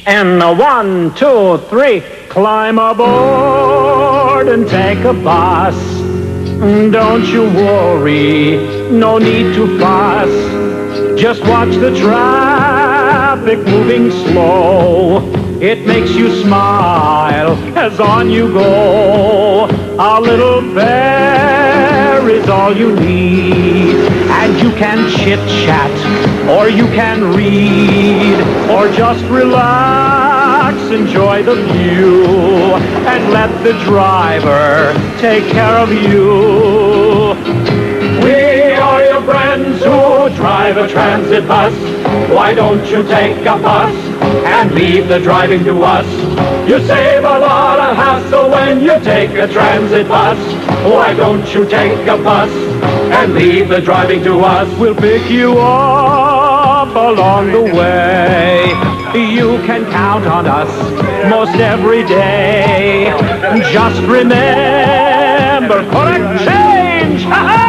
And a 1, 2, 3, climb aboard and take a bus. Don't you worry, no need to fuss. Just watch the traffic moving slow. It makes you smile as on you go. A little fare is all you need, and you can chit-chat, or you can read, or just relax, enjoy the view, and let the driver take care of you. We are your friends who drive a transit bus. Why don't you take a bus and leave the driving to us? You save a lot of hassle when you take a transit bus. Why don't you take a bus and leave the driving to us? We'll pick you up along the way. You can count on us most every day. Just remember, correct change!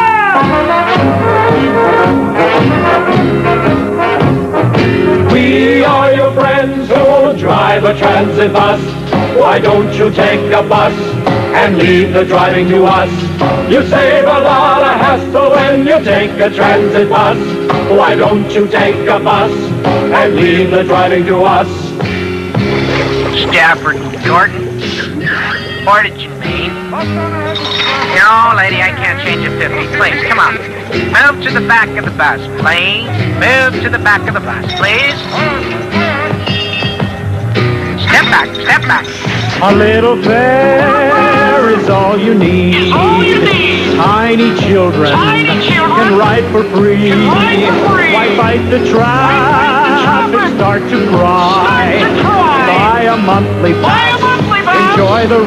We are your friends who drive a transit bus. Why don't you take a bus and leave the driving to us? You save a lot of hassle when you take a transit bus. Why don't you take a bus and leave the driving to us? Stafford, Jordan. Portage, Maine. Here, old lady, I can't change a 50. Please, come on. Move to the back of the bus, please. Move to the back of the bus, please. Step back, step back. A little fare is all you need. Tiny children can ride for free. Why fight the traffic, start to cry? Buy a monthly pass, enjoy the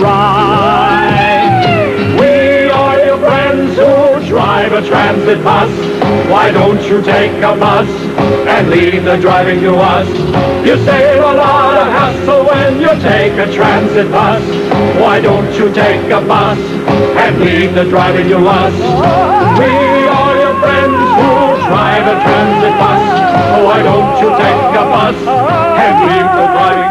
ride. We are your friends who drive a transit bus. Why don't you take a bus and leave the driving to us? You save a lot of hassle when you take a transit bus. Why don't you take a bus and leave the driving to us? We are your friends who drive a transit bus. Why don't you take a bus and leave the driving